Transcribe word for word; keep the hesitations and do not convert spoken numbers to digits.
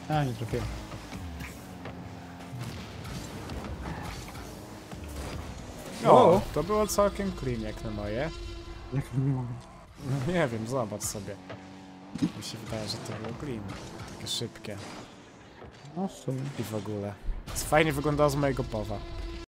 A, nie trafiłem. O, to było całkiem clean jak na moje. Jak nie mogę. No nie wiem, zobacz sobie. Mi się wydaje, że to było clean. Takie szybkie. No w sumie. I w ogóle. Fajnie wyglądało z mojego powa.